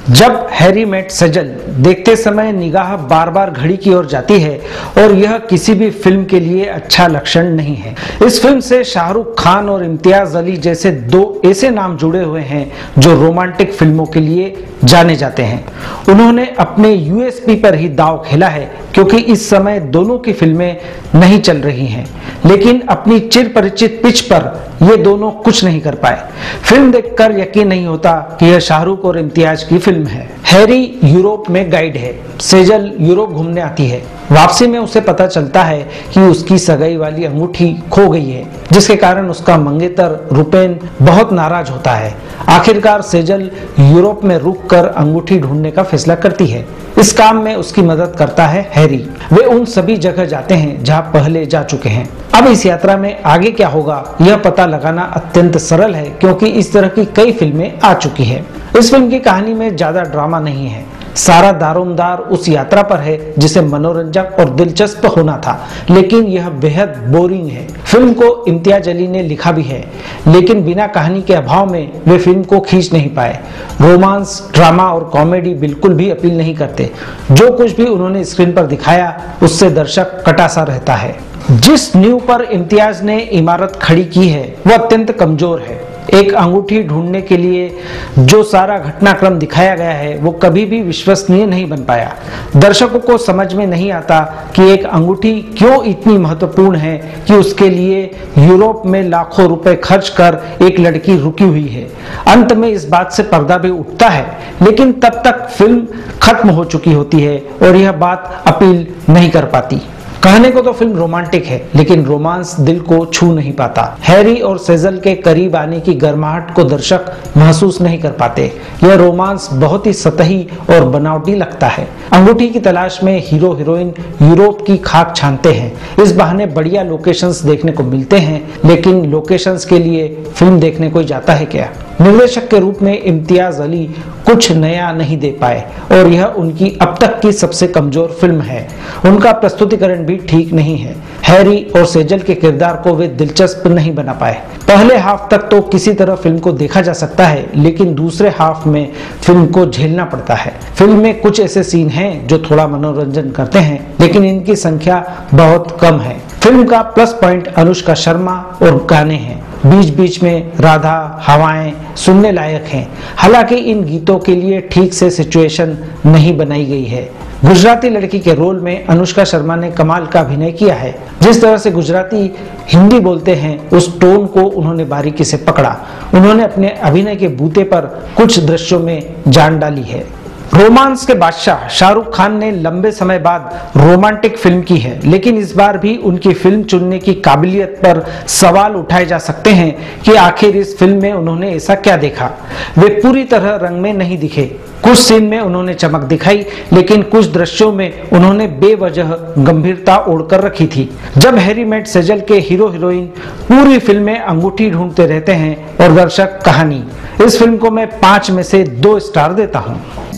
जब Harry met Sejal देखते समय निगाह बार बार घड़ी की ओर जाती है और यह किसी भी फिल्म के लिए अच्छा लक्षण नहीं है। इस फिल्म से शाहरुख खान और इम्तियाज अली जैसे दो ऐसे नाम जुड़े हुए हैं जो रोमांटिक फिल्मों के लिए जाने जाते हैं। उन्होंने अपने यूएसपी पर ही दांव खेला है क्योंकि इस समय दोनों की फिल्में नहीं चल रही हैं, लेकिन अपनी चिर परिचित पिच पर ये दोनों कुछ नहीं कर पाए। फिल्म देखकर यकीन नहीं होता कि यह शाहरुख और इम्तियाज की फिल्म है। हैरी यूरोप में गाइड है, सेजल यूरोप घूमने आती है। वापसी में उसे पता चलता है कि उसकी सगाई वाली अंगूठी खो गई है, जिसके कारण उसका मंगेतर रुपेन बहुत नाराज होता है। आखिरकार सेजल यूरोप में रुककर अंगूठी ढूंढने का फैसला करती है। इस काम में उसकी मदद करता है हैरी। वे उन सभी जगह जाते हैं जहां पहले जा चुके हैं। अब इस यात्रा में आगे क्या होगा यह पता लगाना अत्यंत सरल है क्योंकि इस तरह की कई फिल्में आ चुकी है। इस फिल्म की कहानी में ज्यादा ड्रामा नहीं है। सारा दारोमदार उस यात्रा पर है जिसे मनोरंजक और दिलचस्प होना था, लेकिन यह बेहद बोरिंग है। फिल्म को इम्तियाज अली ने लिखा भी है, लेकिन बिना कहानी के अभाव में वे फिल्म को खींच नहीं पाए। रोमांस, ड्रामा और कॉमेडी बिल्कुल भी अपील नहीं करते। जो कुछ भी उन्होंने स्क्रीन पर दिखाया उससे दर्शक कटासा रहता है। जिस नींव पर इम्तियाज ने इमारत खड़ी की है वह अत्यंत कमजोर है। एक अंगूठी ढूंढने के लिए जो सारा घटनाक्रम दिखाया गया है वो कभी भी विश्वसनीय नहीं बन पाया। दर्शकों को समझ में नहीं आता कि एक अंगूठी क्यों इतनी महत्वपूर्ण है कि उसके लिए यूरोप में लाखों रुपए खर्च कर एक लड़की रुकी हुई है। अंत में इस बात से पर्दा भी उठता है, लेकिन तब तक फिल्म खत्म हो चुकी होती है और यह बात अपील नहीं कर पाती। कहने को तो फिल्म रोमांटिक है, लेकिन रोमांस दिल को छू नहीं पाता। हैरी और सेजल के करीब आने की गर्माहट को दर्शक महसूस नहीं कर पाते। यह रोमांस बहुत ही सतही और बनावटी लगता है। अंगूठी की तलाश में हीरो हीरोइन यूरोप की खाक छानते हैं। इस बहाने बढ़िया लोकेशंस देखने को मिलते हैं, लेकिन लोकेशंस के लिए फिल्म देखने कोई जाता है क्या? निर्देशक के रूप में इम्तियाज अली कुछ नया नहीं दे पाए और यह उनकी अब तक की सबसे कमजोर फिल्म है। उनका प्रस्तुतिकरण भी ठीक नहीं है। हैरी और सेजल के किरदार को वे दिलचस्प नहीं बना पाए। पहले हाफ तक तो किसी तरह फिल्म को देखा जा सकता है, लेकिन दूसरे हाफ में फिल्म को झेलना पड़ता है। फिल्म में कुछ ऐसे सीन हैं जो थोड़ा मनोरंजन करते हैं, लेकिन इनकी संख्या बहुत कम है। फिल्म का प्लस पॉइंट अनुष्का शर्मा और गाने हैं। बीच बीच में राधा, हवाएं सुनने लायक हैं। हालांकि इन गीतों के लिए ठीक से सिचुएशन नहीं बनाई गई है। गुजराती लड़की के रोल में अनुष्का शर्मा ने कमाल का अभिनय किया है। जिस तरह से गुजराती हिंदी बोलते हैं उस टोन को उन्होंने बारीकी से पकड़ा। उन्होंने अपने अभिनय के बूते पर कुछ दृश्यों में जान डाली है। रोमांस के बादशाह शाहरुख खान ने लंबे समय बाद रोमांटिक फिल्म की है, लेकिन इस बार भी उनकी फिल्म चुनने की काबिलियत पर सवाल उठाए जा सकते हैं कि आखिर इस फिल्म में उन्होंने ऐसा क्या देखा। वे पूरी तरह रंग में नहीं दिखे। कुछ सीन में उन्होंने चमक दिखाई, लेकिन कुछ दृश्यों में उन्होंने बेवजह गंभीरता ओढ़कर रखी थी। जब हैरी मेट सेजल के हीरो हीरोइन पूरी फिल्म में अंगूठी ढूंढते रहते हैं और दर्शक कहानी, इस फिल्म को मैं 5 में से 2 स्टार देता हूँ।